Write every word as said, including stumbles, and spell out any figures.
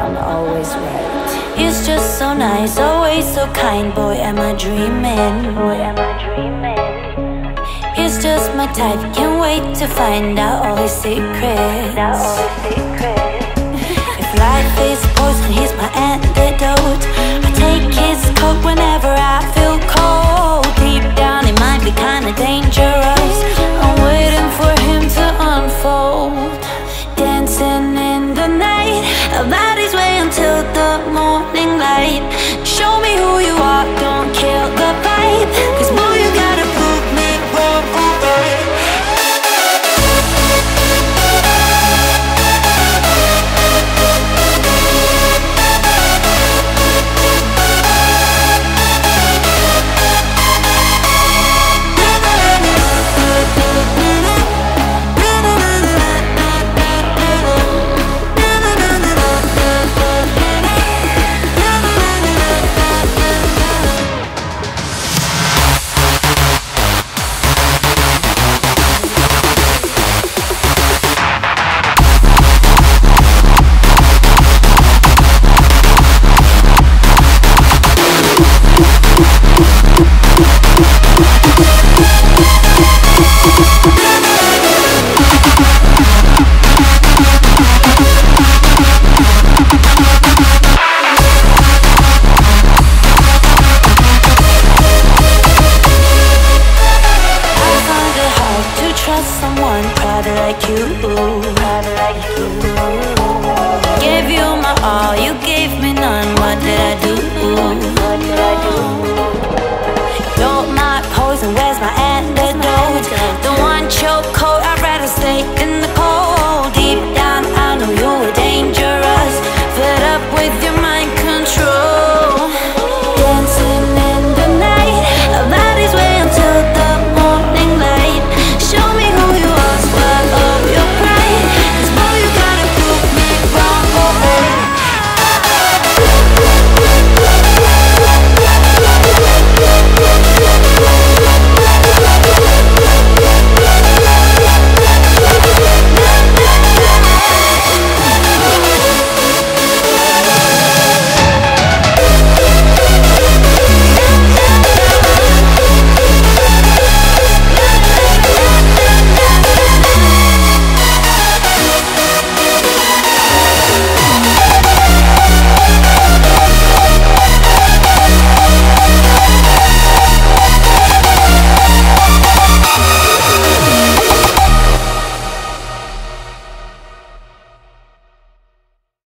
I'm always right. He's just so nice, always so kind. Boy, am I dreaming? Boy, am I dreaming? He's just my type, can't wait to find out all his secrets. All his secrets. If life is poison, he's my antidote. I take his coat whenever I feel cold. Deep down, it might be kinda dangerous. I'm waiting for him to unfold. Dancing in the night, our bodies wait until the morning light. Show me who you are, don't kill the vibe. Cause boy, you gotta prove me wrong, right? Someone proud like you, proud like you. Gave you my all, you gave me none. What did I do?